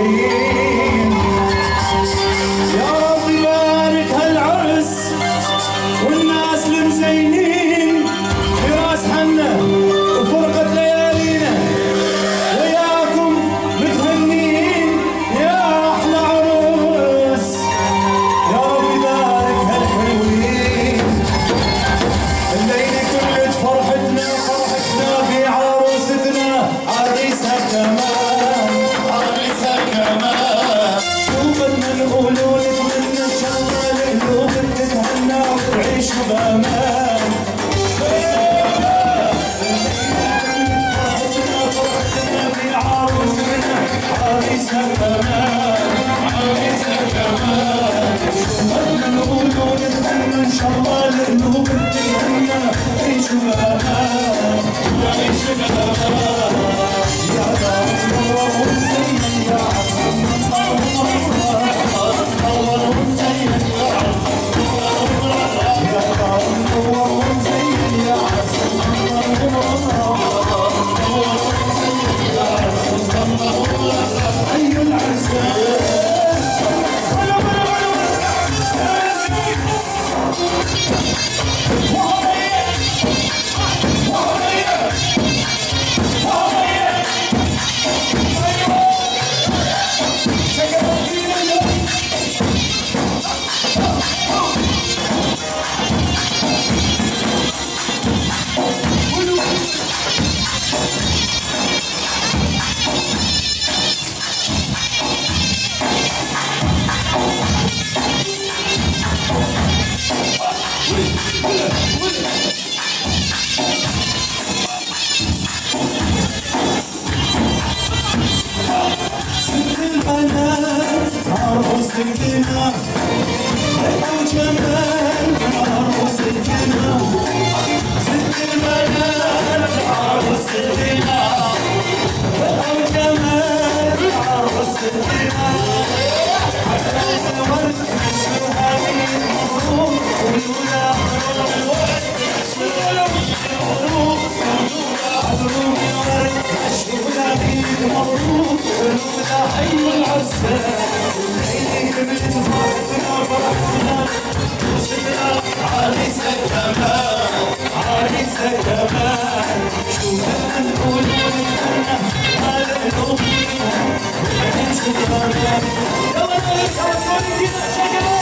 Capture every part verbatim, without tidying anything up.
الحلوين. يا رب يبارك هالعرس والناس المزينين في راس حنا وفرقة ليالينا، وياكم متهنين يا أحلى عروس. يا رب يبارك هالحلوين. الليلة كلت فرحتنا فرحتنا في عروستنا، عريسها كمان عريسها كمان. شو بدنا نقولوا نتمنى إن شاء الله القلوب تتهنى وتعيشوا بأمان. فرحتنا فرحتنا في عروستنا، عريسها كمان عريسها كمان. شو بدنا نقولوا نتمنى إن شاء الله القلوب تتهنى وتعيشوا بأمان وتعيشوا بأمان. يا دار تنور وتزين يا عروس تنور وتزين يا عروس، يا دار تنور وتزين يا عروس حي العرسان. ست البنات عروستنا ريحة وجمال عروستنا، ست البنات عروستنا ريحة وجمال عروستنا. عساك الورد نشرها من مبروك قولوا لها مبروك مبروك مبروك الورد نشرها من مبروك قولوا لها حي العرسان. الليلة كملت فرحتنا فرحتنا وصلنا عريسها كمان عريسها كمان. شو بدنا نقولوا نتمنى على قلوبنا ونعيشوا بأمان. يا ولد اسعد صوتنا شكرا.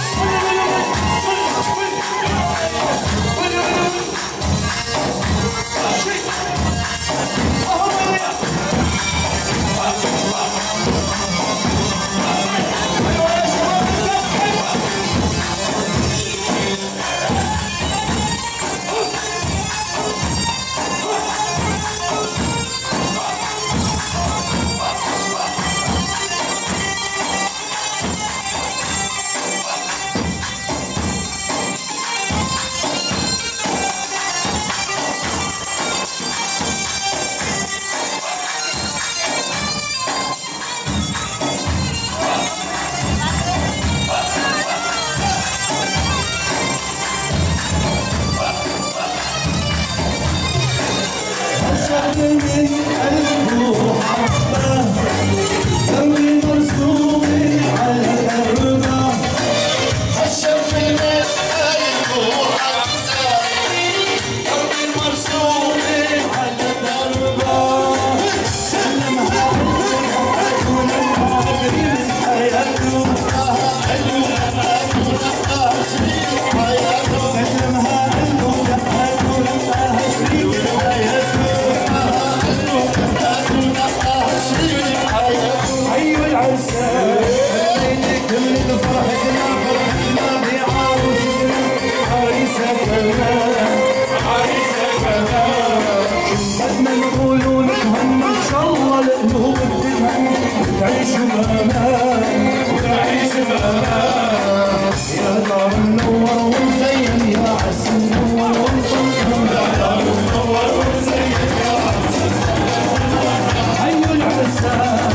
تعيشوا بأمان وتعيشوا بأمان. يا دار منور ومزين يا عرس منور ومطمطم، يا دار منور ومزين يا عرس حي العرسان.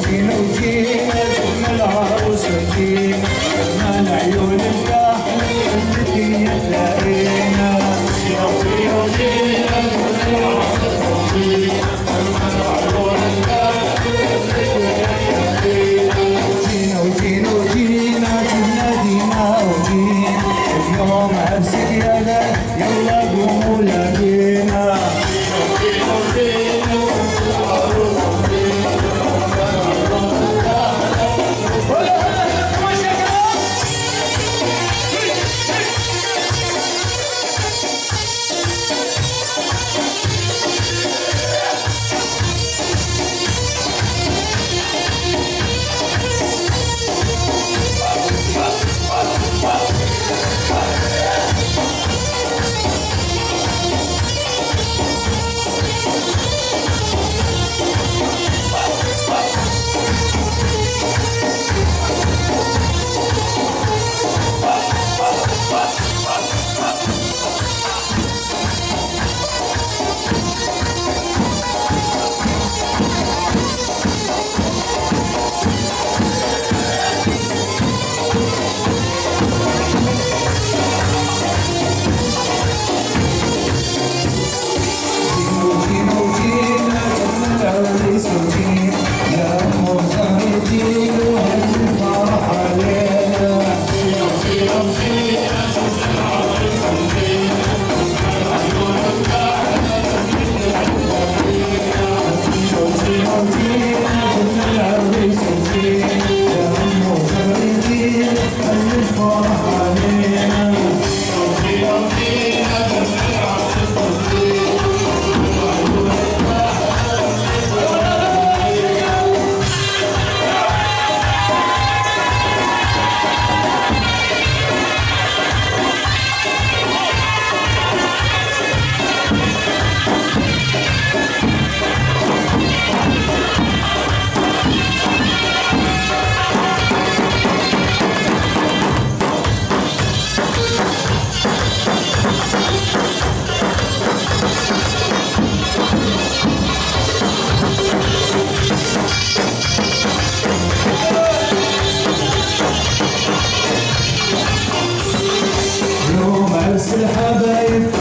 وجينا وجينا شفنا العروس وجينا شفنا العيون الكحل الدنيا تلاقينا وجينا وجينا وجينا شفنا العروس وجينا شفنا العيون الكحل الدنيا تلاقينا وجينا وجينا وجينا شفنا دينا وجينا اليوم عرسك يلا يلا قوموا لاقينا وجينا وجينا شفنا العروس الحبايب